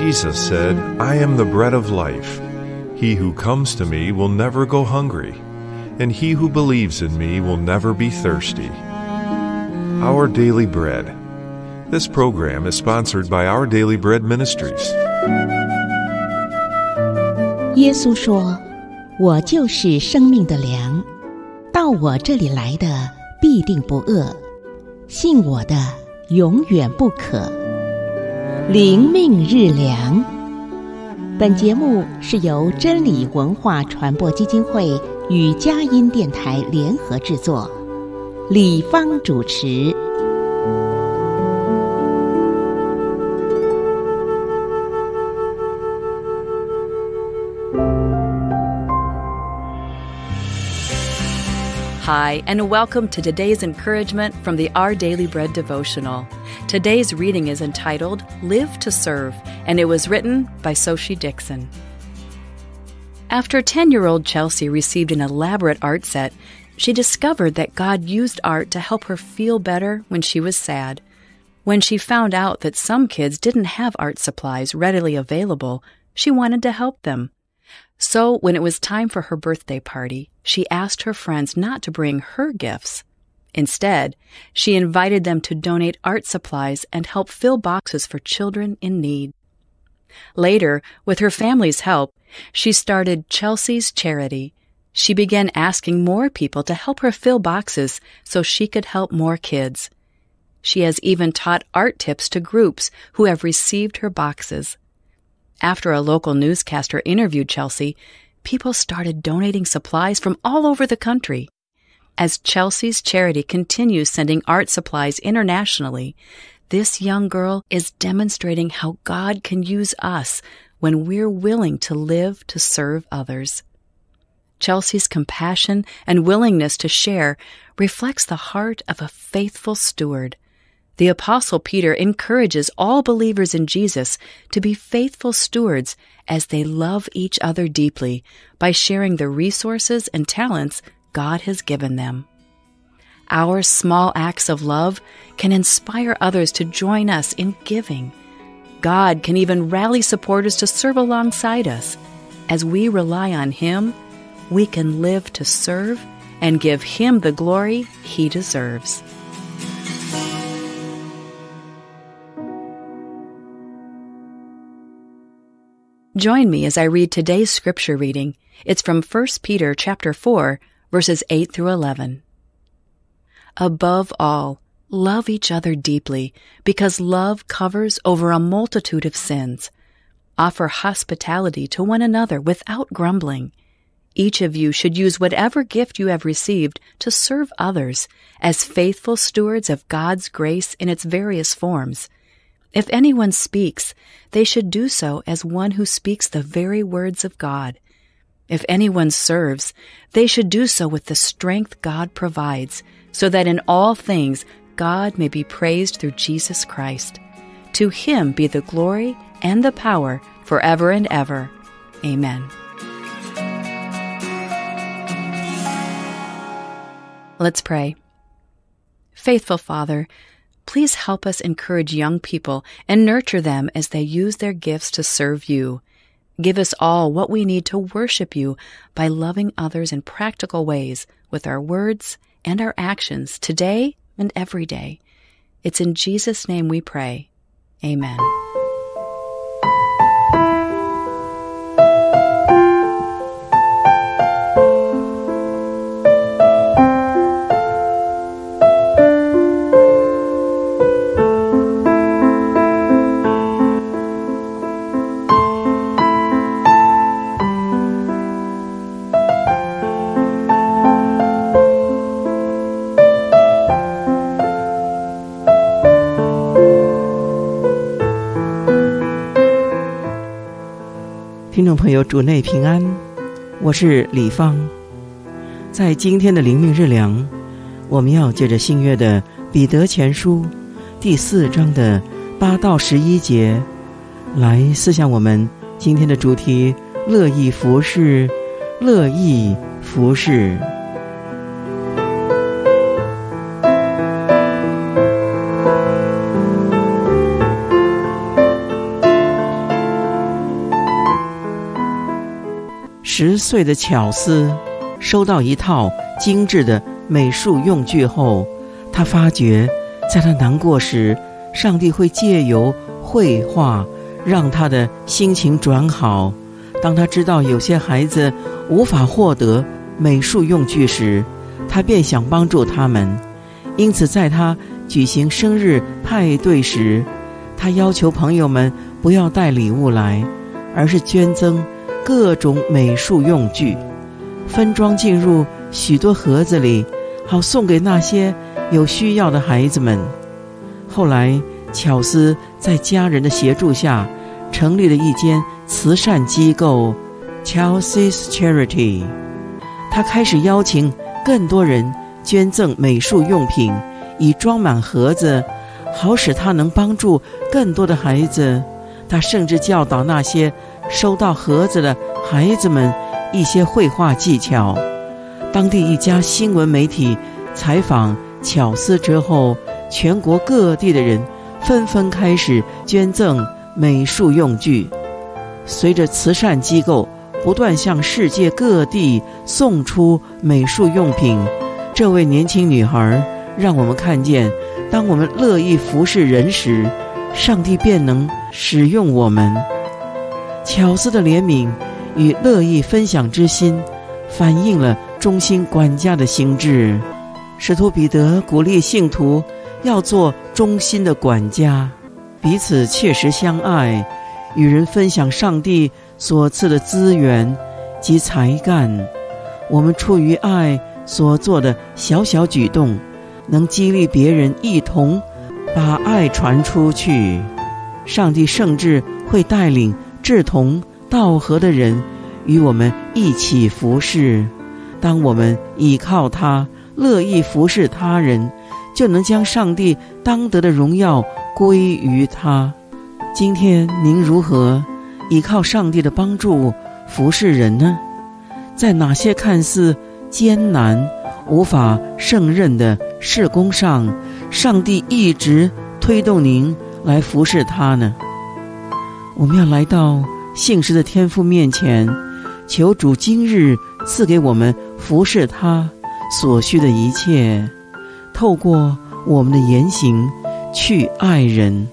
Jesus said, "I am the bread of life. He who comes to me will never go hungry, and he who believes in me will never be thirsty." Our Daily Bread. This program is sponsored by Our Daily Bread Ministries. 耶稣说：“我就是生命的粮，到我这里来的必定不饿，信我的永远不渴。”灵命日粮。本节目是由真理文化传播基金会与佳音电台联合制作，李芳主持。 Hi, and welcome to today's encouragement from the Our Daily Bread devotional. Today's reading is entitled Live to Serve, and it was written by Soshi Dixon. After 10-year-old Chelsea received an elaborate art set, she discovered that God used art to help her feel better when she was sad. When she found out that some kids didn't have art supplies readily available, she wanted to help them. So, when it was time for her birthday party, she asked her friends not to bring her gifts. Instead, she invited them to donate art supplies and help fill boxes for children in need. Later, with her family's help, she started Chelsea's Charity. She began asking more people to help her fill boxes so she could help more kids. She has even taught art tips to groups who have received her boxes. After a local newscaster interviewed Chelsea, people started donating supplies from all over the country. As Chelsea's Charity continues sending art supplies internationally, this young girl is demonstrating how God can use us when we're willing to live to serve others. Chelsea's compassion and willingness to share reflects the heart of a faithful steward. The Apostle Peter encourages all believers in Jesus to be faithful stewards as they love each other deeply by sharing the resources and talents God has given them. Our small acts of love can inspire others to join us in giving. God can even rally supporters to serve alongside us. As we rely on Him, we can live to serve and give Him the glory He deserves. Join me as I read today's scripture reading. It's from 1 Peter chapter 4, verses 8 through 11. Above all, love each other deeply, because love covers over a multitude of sins. Offer hospitality to one another without grumbling. Each of you should use whatever gift you have received to serve others as faithful stewards of God's grace in its various forms. If anyone speaks, they should do so as one who speaks the very words of God. If anyone serves, they should do so with the strength God provides, so that in all things God may be praised through Jesus Christ. To Him be the glory and the power forever and ever. Amen. Let's pray. Faithful Father, please help us encourage young people and nurture them as they use their gifts to serve you. Give us all what we need to worship you by loving others in practical ways with our words and our actions today and every day. It's in Jesus' name we pray. Amen. 听众朋友，主内平安，我是李芳。在今天的灵命日粮，我们要借着新约的彼得前书第4章的8到11节来思想我们今天的主题：乐意服事，乐意服事。 10岁的巧丝收到一套精致的美术用具后，她发觉在她难过时，上帝会借由绘画让她的心情转好。当她知道有些孩子无法获得美术用具时，她便想帮助他们。因此在她举行生日派对时，她要求朋友们不要带礼物来，而是捐赠各种美术用具，分装进入许多盒子里，好送给那些有需要的孩子们。后来巧思在家人的协助下成立了一间慈善机构 Chelsea's Charity。 他开始邀请更多人捐赠美术用品，以装满盒子，好使他能帮助更多的孩子。他甚至教导那些收到盒子的孩子们一些绘画技巧。当地一家新闻媒体采访巧思之后，全国各地的人纷纷开始捐赠美术用具。随着慈善机构不断向世界各地送出美术用品，这位年轻女孩让我们看见，当我们乐意服侍人时，上帝便能使用我们。巧思的怜悯与乐意分享之心反映了忠心管家的心志。使徒彼得鼓励信徒要做忠心的管家，彼此切实相爱，与人分享上帝所赐的资源及才干。我们出于爱所做的小小举动，能激励别人一同把爱传出去。上帝甚至会带领志同道合的人与我们一起服侍。当我们依靠他，乐意服侍他人，就能将上帝当得的荣耀归于他。今天您如何依靠上帝的帮助服侍人呢？在哪些看似艰难无法胜任的事工上，上帝一直推动您来服侍他呢？我们要来到信实的天父面前，求主今日赐给我们服侍他所需的一切，透过我们的言行去爱人。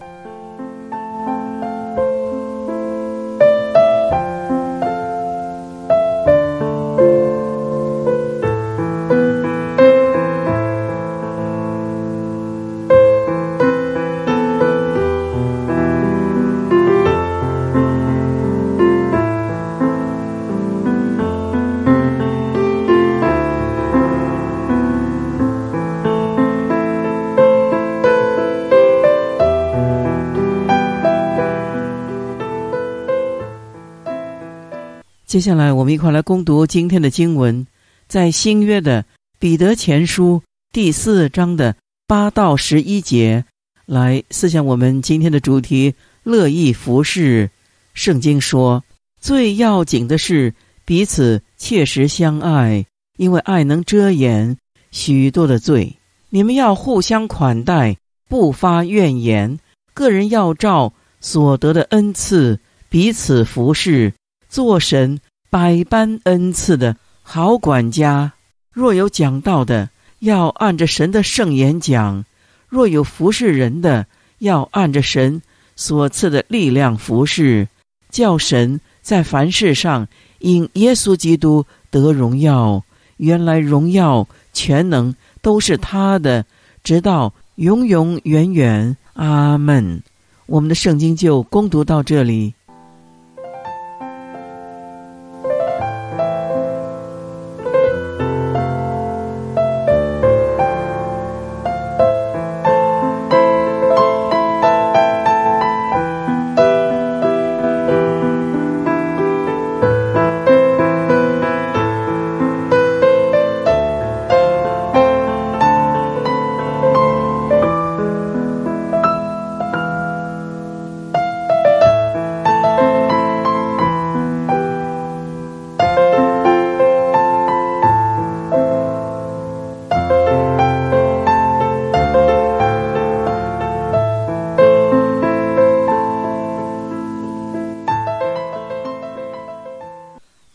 接下来我们一块来攻读今天的经文，在新约的彼得前书第4章的8到11节，来思想我们今天的主题，乐意服侍。圣经说，最要紧的是彼此切实相爱，因为爱能遮掩许多的罪。你们要互相款待，不发怨言，个人要照所得的恩赐彼此服侍，做神百般恩赐的好管家。若有讲道的，要按着神的圣言讲；若有服侍人的，要按着神所赐的力量服侍，叫神在凡事上因耶稣基督得荣耀。原来荣耀全能都是他的，直到永永远远。阿们。我们的圣经就攻读到这里。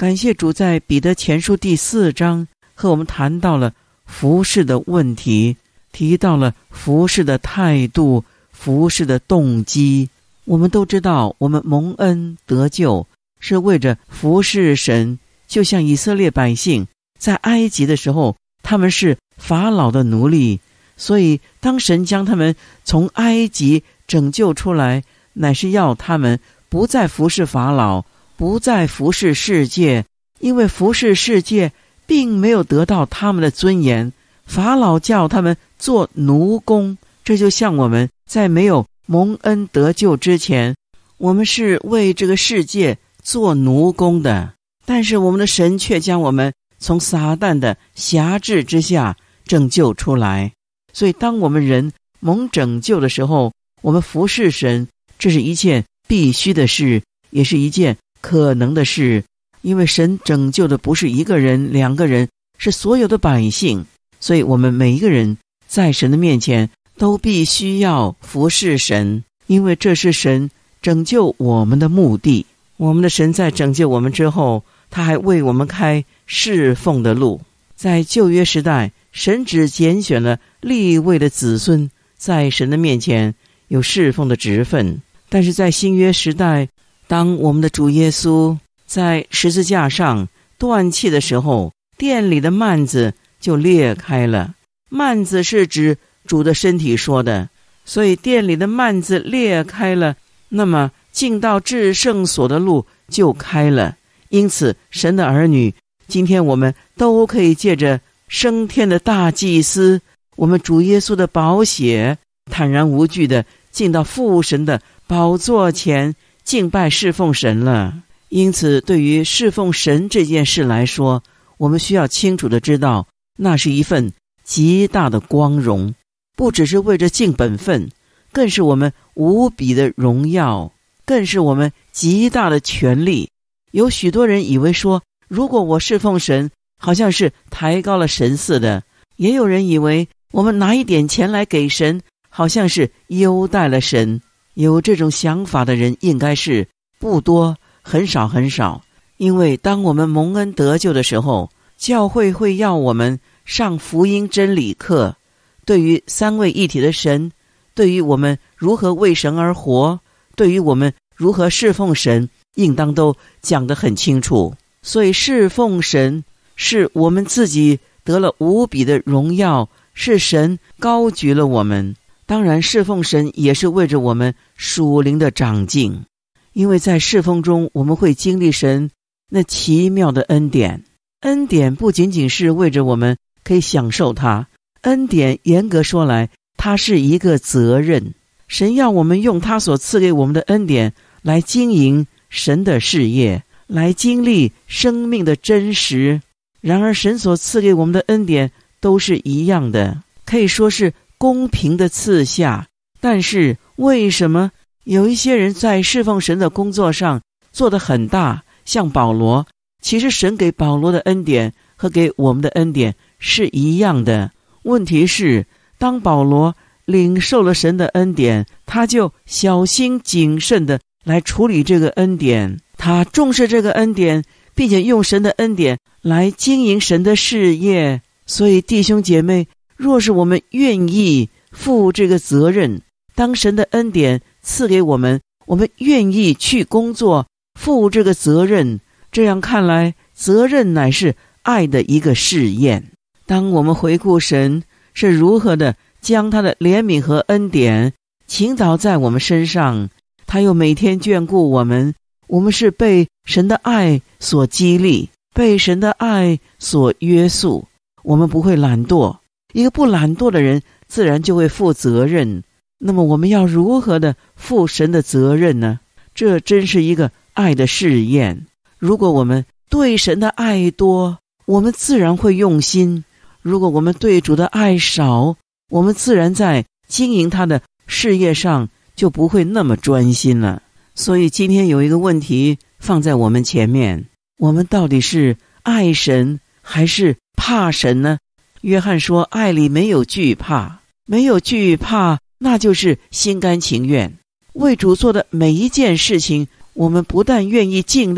感谢主，在彼得前书第4章和我们谈到了服事的问题，提到了服事的态度，服事的动机。我们都知道，我们蒙恩得救是为着服事神，就像以色列百姓在埃及的时候，他们是法老的奴隶，所以当神将他们从埃及拯救出来，乃是要他们不再服侍法老，不再服侍世界，因为服侍世界并没有得到他们的尊严。法老叫他们做奴工，这就像我们在没有蒙恩得救之前，我们是为这个世界做奴工的，但是我们的神却将我们从撒旦的辖制之下拯救出来。所以当我们人蒙拯救的时候，我们服侍神，这是一件必须的事，也是一件可能的事，因为神拯救的不是一个人两个人，是所有的百姓。所以我们每一个人在神的面前都必须要服侍神，因为这是神拯救我们的目的。我们的神在拯救我们之后，他还为我们开侍奉的路。在旧约时代，神只拣选了利未的子孙在神的面前有侍奉的职分，但是在新约时代，当我们的主耶稣在十字架上断气的时候，殿里的幔子就裂开了。幔子是指主的身体说的，所以殿里的幔子裂开了，那么进到至圣所的路就开了。因此神的儿女，今天我们都可以借着升天的大祭司，我们主耶稣的宝血，坦然无惧的进到父神的宝座前敬拜侍奉神了。因此对于侍奉神这件事来说，我们需要清楚的知道，那是一份极大的光荣，不只是为着尽本分，更是我们无比的荣耀，更是我们极大的权利。有许多人以为说，如果我侍奉神，好像是抬高了神似的，也有人以为我们拿一点钱来给神，好像是优待了神。有这种想法的人应该是不多，很少很少。因为当我们蒙恩得救的时候，教会会要我们上福音真理课，对于三位一体的神，对于我们如何为神而活，对于我们如何侍奉神，应当都讲得很清楚。所以侍奉神是我们自己得了无比的荣耀，是神高举了我们。当然侍奉神也是为着我们属灵的长进，因为在侍奉中我们会经历神那奇妙的恩典。恩典不仅仅是为着我们可以享受它，恩典严格说来，它是一个责任。神要我们用他所赐给我们的恩典来经营神的事业，来经历生命的真实。然而神所赐给我们的恩典都是一样的，可以说是公平的赐下。但是为什么有一些人在侍奉神的工作上做得很大，像保罗，其实神给保罗的恩典和给我们的恩典是一样的。问题是，当保罗领受了神的恩典，他就小心谨慎的来处理这个恩典，他重视这个恩典，并且用神的恩典来经营神的事业。所以弟兄姐妹，若是我们愿意负这个责任，当神的恩典赐给我们，我们愿意去工作，负这个责任，这样看来，责任乃是爱的一个试验。当我们回顾神是如何的将他的怜悯和恩典倾倒在我们身上，他又每天眷顾我们，我们是被神的爱所激励，被神的爱所约束，我们不会懒惰。一个不懒惰的人自然就会负责任。那么我们要如何的负神的责任呢？这真是一个爱的试验。如果我们对神的爱多，我们自然会用心；如果我们对主的爱少，我们自然在经营他的事业上就不会那么专心了。所以今天有一个问题放在我们前面，我们到底是爱神还是怕神呢？约翰说，爱里没有惧怕，没有惧怕，那就是心甘情愿。为主做的每一件事情，我们不但愿意尽力，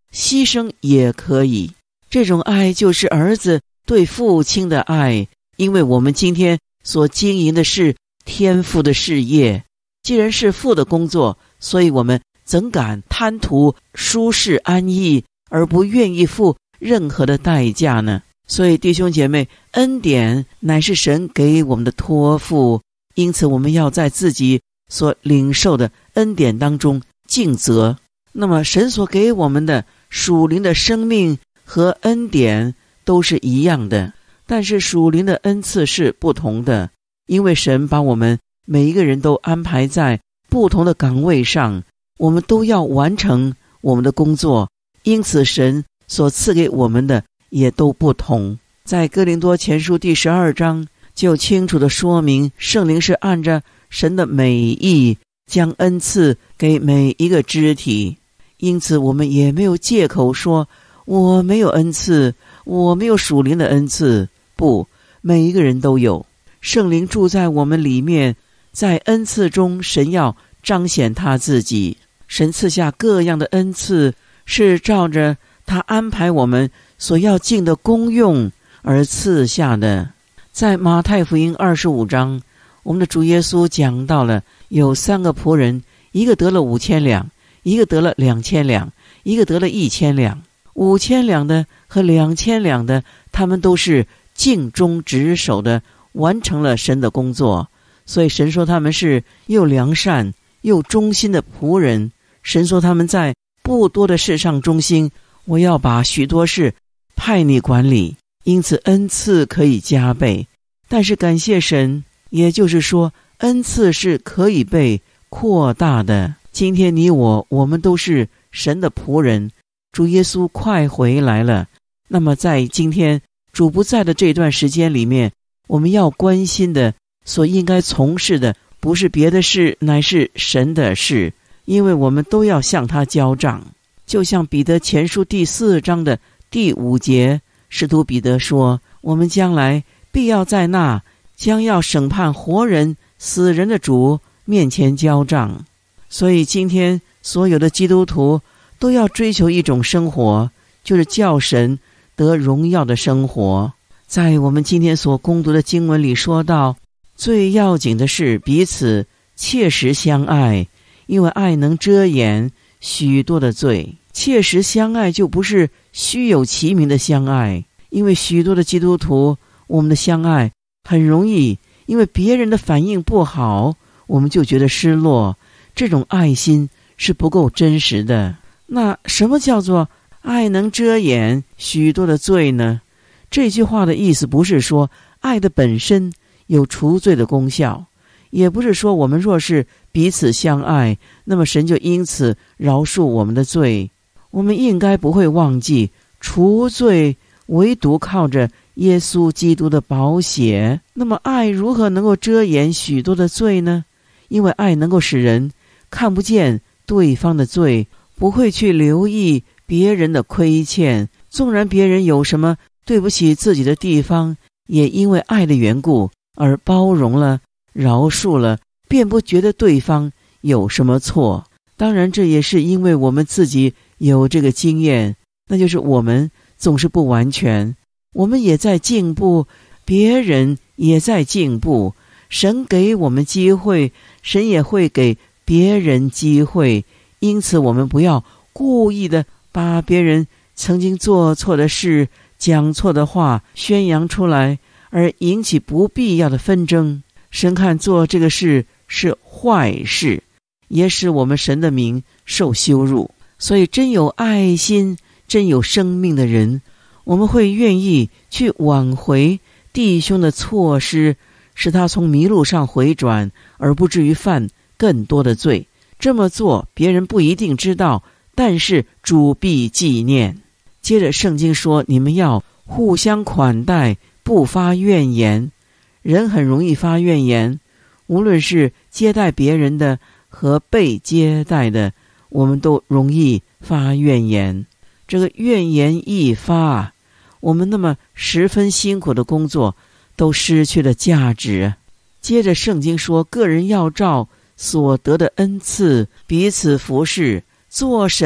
牺牲也可以。这种爱就是儿子对父亲的爱，因为我们今天所经营的是天父的事业，既然是父的工作，所以我们怎敢贪图舒适安逸，而不愿意付任何的代价呢？所以弟兄姐妹，恩典乃是神给我们的托付，因此我们要在自己所领受的恩典当中尽责。那么神所给我们的属灵的生命和恩典都是一样的，但是属灵的恩赐是不同的，因为神把我们每一个人都安排在不同的岗位上，我们都要完成我们的工作，因此神所赐给我们的也都不同。在哥林多前书第12章就清楚地说明，圣灵是按着神的美意将恩赐给每一个肢体，因此我们也没有借口说我没有恩赐，我没有属灵的恩赐。不，每一个人都有，圣灵住在我们里面，在恩赐中神要彰显他自己。神赐下各样的恩赐，是照着他安排我们所要尽的功用而赐下的。在马太福音25章，我们的主耶稣讲到了有3个仆人，一个得了5000两，一个得了2000两，一个得了1000两。5000两的和2000两的，他们都是尽忠职守的完成了神的工作，所以神说他们是又良善又忠心的仆人。神说他们在不多的事上忠心，我要把许多事派你管理，因此恩赐可以加倍。但是感谢神，也就是说恩赐是可以被扩大的。今天你我们都是神的仆人，主耶稣快回来了。那么在今天主不在的这段时间里面，我们要关心的，所应该从事的，不是别的事，乃是神的事，因为我们都要向他交账。就像彼得前书第4章的第5节，使徒彼得说，我们将来必要在那将要审判活人死人的主面前交账。所以今天所有的基督徒都要追求一种生活，就是叫神得荣耀的生活。在我们今天所攻读的经文里说到，最要紧的是彼此切实相爱，因为爱能遮掩许多的罪。切实相爱就不是虚有其名的相爱，因为许多的基督徒，我们的相爱很容易因为别人的反应不好，我们就觉得失落，这种爱心是不够真实的。那什么叫做爱能遮掩许多的罪呢？这句话的意思不是说爱的本身有除罪的功效，也不是说我们若是彼此相爱，那么神就因此饶恕我们的罪。我们应该不会忘记，除罪唯独靠着耶稣基督的宝血。那么爱如何能够遮掩许多的罪呢？因为爱能够使人看不见对方的罪，不会去留意别人的亏欠，纵然别人有什么对不起自己的地方，也因为爱的缘故而包容了，饶恕了，便不觉得对方有什么错。当然这也是因为我们自己有这个经验，那就是我们总是不完全，我们也在进步，别人也在进步。神给我们机会，神也会给别人机会，因此我们不要故意的把别人曾经做错的事、讲错的话宣扬出来，而引起不必要的纷争。神看做这个事是坏事，也使我们神的名受羞辱。所以真有爱心、真有生命的人，我们会愿意去挽回弟兄的错失，使他从迷路上回转，而不至于犯更多的罪。这么做别人不一定知道，但是主必纪念。接着圣经说，你们要互相款待，不发怨言。人很容易发怨言，无论是接待别人的和被接待的，我们都容易发怨言。这个怨言一发，我们那么十分辛苦的工作都失去了价值。接着圣经说，个人要照所得的恩赐彼此服侍，做神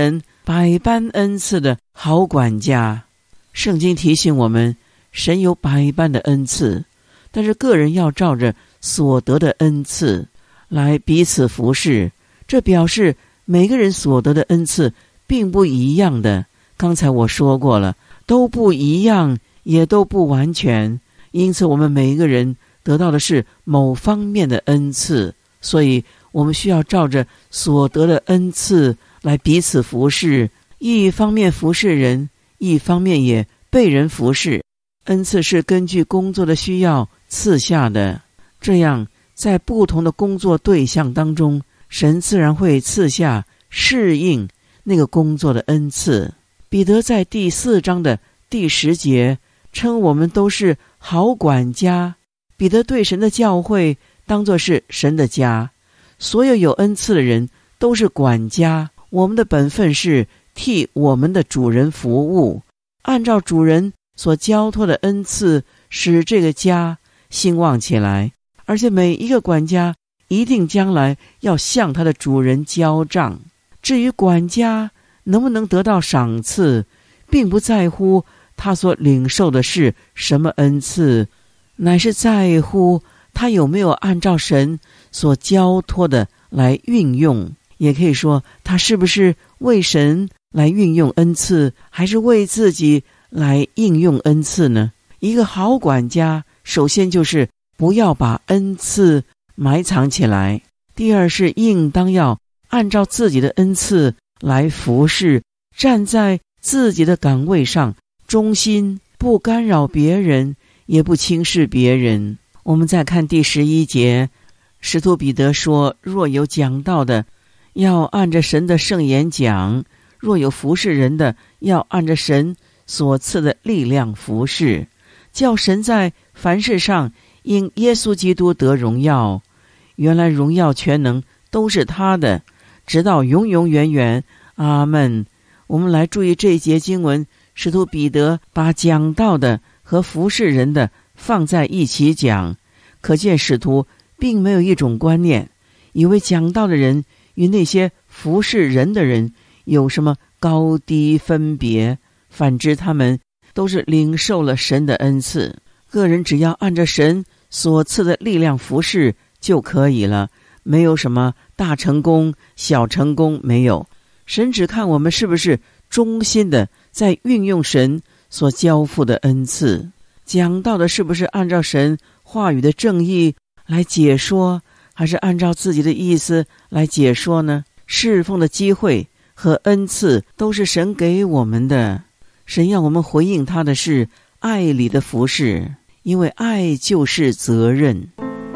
百般恩赐的好管家。圣经提醒我们，神有百般的恩赐，但是个人要照着所得的恩赐来彼此服侍。这表示每个人所得的恩赐并不一样的。刚才我说过了，都不一样，也都不完全，因此我们每一个人得到的是某方面的恩赐，所以我们需要照着所得的恩赐来彼此服侍，一方面服侍人，一方面也被人服侍。恩赐是根据工作的需要赐下的，这样在不同的工作对象当中，神自然会赐下适应那个工作的恩赐。彼得在第4章的第10节称我们都是好管家。彼得对神的教会当作是神的家，所有有恩赐的人都是管家。我们的本分是替我们的主人服务，按照主人所交托的恩赐，使这个家兴旺起来。而且每一个管家一定将来要向他的主人交账。至于管家能不能得到赏赐，并不在乎他所领受的是什么恩赐，乃是在乎他有没有按照神所交托的来运用。也可以说，他是不是为神来运用恩赐，还是为自己来应用恩赐呢？一个好管家，首先就是不要把恩赐埋藏起来，第二是应当要按照自己的恩赐来服侍，站在自己的岗位上，忠心，不干扰别人，也不轻视别人。我们再看第11节，使徒彼得说，若有讲道的，要按着神的圣言讲；若有服侍人的，要按着神所赐的力量服侍，叫神在凡事上因耶稣基督得荣耀。原来荣耀全能都是他的，直到永永远远。阿们。我们来注意这一节经文，使徒彼得把讲道的和服侍人的放在一起讲，可见使徒并没有一种观念，以为讲道的人与那些服侍人的人有什么高低分别，反之他们都是领受了神的恩赐。个人只要按着神所赐的力量服侍就可以了，没有什么大成功小成功，没有。神只看我们是不是忠心的在运用神所交付的恩赐。讲到的是不是按照神话语的正义来解说，还是按照自己的意思来解说呢？侍奉的机会和恩赐都是神给我们的，神要我们回应他的是爱里的服侍，因为爱就是责任。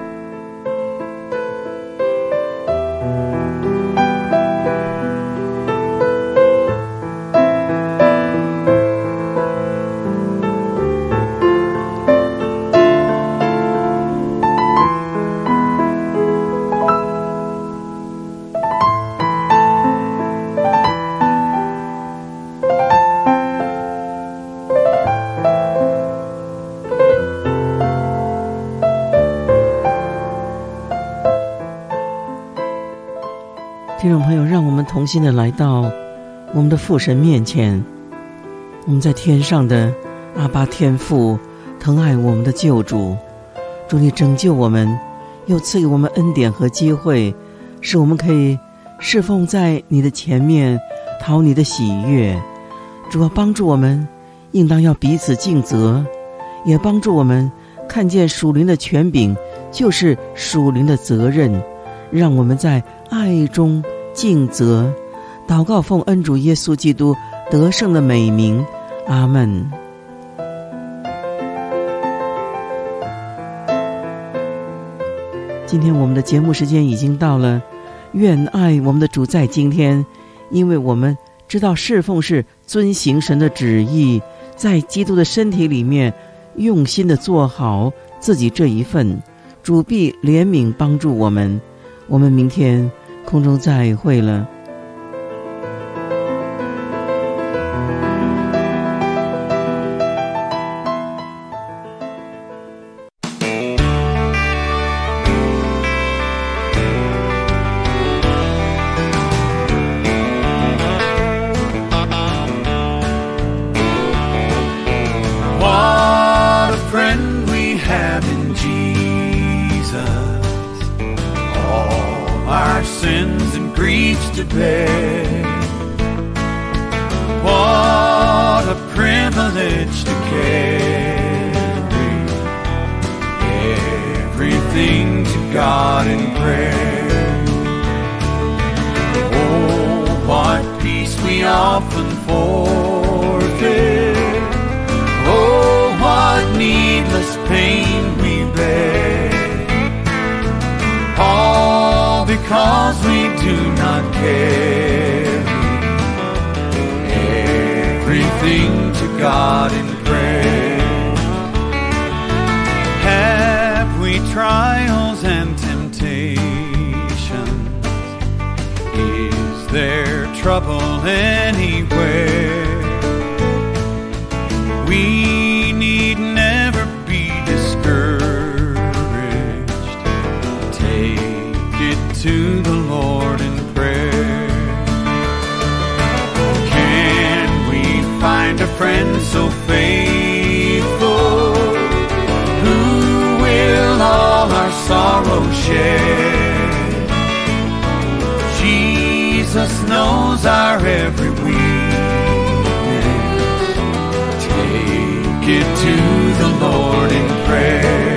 听众朋友，让我们同心的来到我们的父神面前。我们在天上的阿爸天父，疼爱我们的救主，主你拯救我们，又赐给我们恩典和机会，使我们可以侍奉在你的前面，讨你的喜悦。主要帮助我们应当要彼此尽责，也帮助我们看见属灵的权柄就是属灵的责任，让我们在爱中尽责。祷告奉恩主耶稣基督得胜的美名，阿们。今天我们的节目时间已经到了，愿爱我们的主在今天，因为我们知道侍奉是遵行神的旨意，在基督的身体里面用心的做好自己这一份，主必怜悯帮助我们。我们明天空中再会了。 needs to bear. What a privilege to carry everything to God in prayer. Oh, what peace we often forfeit. Oh, what needless pain we bear. All because we do not carry everything to God in prayer. Have we trials and temptations? Is there trouble anywhere? We need never be discouraged. Take it to the Lord in prayer. Can we find a friend so faithful, who will all our sorrow share? Jesus knows our every weakness. Take it to the Lord in prayer.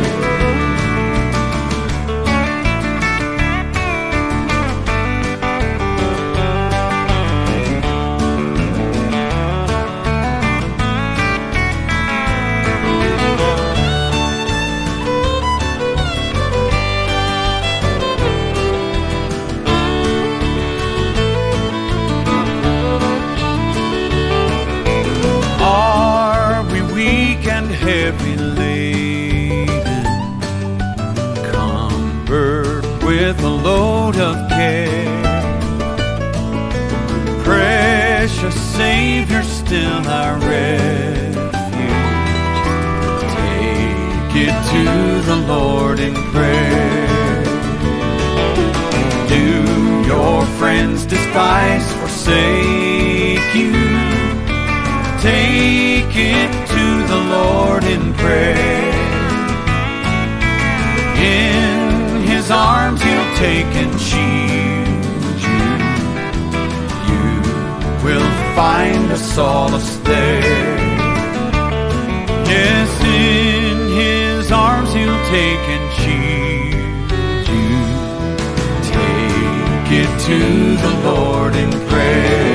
Heavy laden, cumbered with a load of care. Precious Savior, still our refuge. Take it to the Lord in prayer. Do your friends despise, forsake you? Take it to the Lord in prayer. In His arms He'll take and shield you. You will find a solace there. Yes, in His arms He'll take and shield you. Take it to the Lord in prayer.